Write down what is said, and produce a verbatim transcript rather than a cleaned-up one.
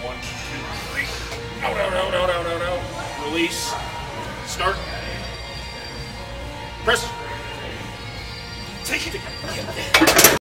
One, two, three. Out, out, out, out, out, out, out. Release. Start. Press. Take it again.